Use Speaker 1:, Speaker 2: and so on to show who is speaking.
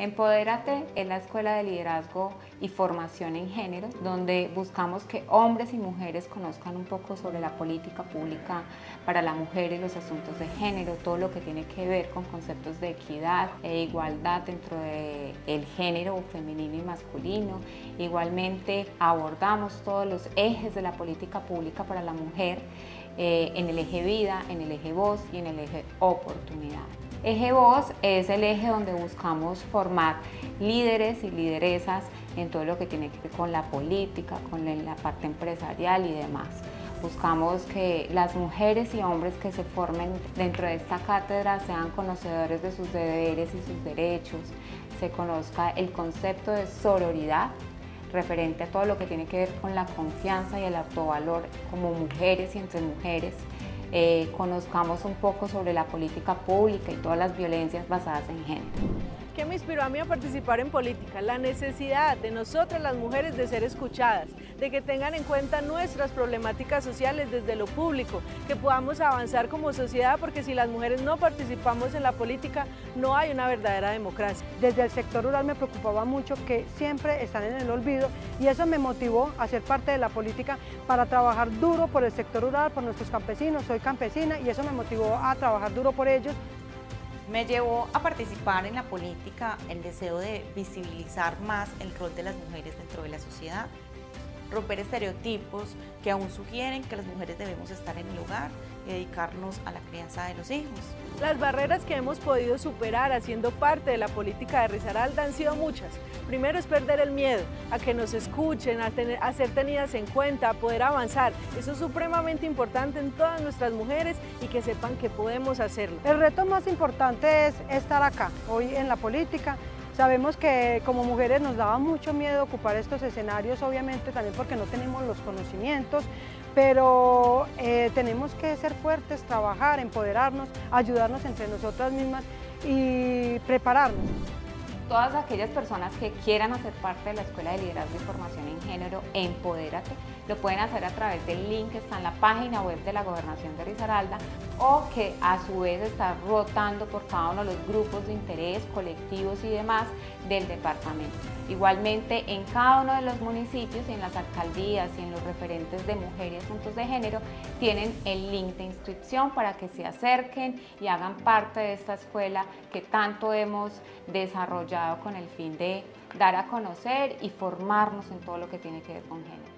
Speaker 1: Empodérate es la escuela de liderazgo y formación en género, donde buscamos que hombres y mujeres conozcan un poco sobre la política pública para la mujer y los asuntos de género, todo lo que tiene que ver con conceptos de equidad e igualdad dentro del género femenino y masculino. Igualmente abordamos todos los ejes de la política pública para la mujer en el eje vida, en el eje voz y en el eje oportunidad. Eje Voz es el eje donde buscamos formar líderes y lideresas en todo lo que tiene que ver con la política, con la parte empresarial y demás. Buscamos que las mujeres y hombres que se formen dentro de esta cátedra sean conocedores de sus deberes y sus derechos, se conozca el concepto de sororidad, referente a todo lo que tiene que ver con la confianza y el autovalor como mujeres y entre mujeres. Conozcamos un poco sobre la política pública y todas las violencias basadas en género.
Speaker 2: ¿Qué me inspiró a mí a participar en política? La necesidad de nosotras las mujeres de ser escuchadas, de que tengan en cuenta nuestras problemáticas sociales desde lo público, que podamos avanzar como sociedad, porque si las mujeres no participamos en la política, no hay una verdadera democracia.
Speaker 3: Desde el sector rural me preocupaba mucho que siempre están en el olvido y eso me motivó a ser parte de la política para trabajar duro por el sector rural, por nuestros campesinos. Soy campesina y eso me motivó a trabajar duro por ellos.
Speaker 4: Me llevó a participar en la política el deseo de visibilizar más el rol de las mujeres dentro de la sociedad, romper estereotipos que aún sugieren que las mujeres debemos estar en el hogar y dedicarnos a la crianza de los hijos.
Speaker 2: Las barreras que hemos podido superar haciendo parte de la política de Risaralda han sido muchas. Primero es perder el miedo a que nos escuchen, a ser tenidas en cuenta, a poder avanzar. Eso es supremamente importante en todas nuestras mujeres y que sepan que podemos hacerlo.
Speaker 3: El reto más importante es estar acá, hoy en la política. Sabemos que como mujeres nos daba mucho miedo ocupar estos escenarios, obviamente también porque no tenemos los conocimientos, pero tenemos que ser fuertes, trabajar, empoderarnos, ayudarnos entre nosotras mismas y prepararnos.
Speaker 1: Todas aquellas personas que quieran hacer parte de la Escuela de Liderazgo y Formación en Género, Empodérate, lo pueden hacer a través del link que está en la página web de la Gobernación de Risaralda o que a su vez está rotando por cada uno de los grupos de interés, colectivos y demás del departamento. Igualmente en cada uno de los municipios y en las alcaldías y en los referentes de mujer y asuntos de género tienen el link de inscripción para que se acerquen y hagan parte de esta escuela que tanto hemos desarrollado con el fin de dar a conocer y formarnos en todo lo que tiene que ver con género.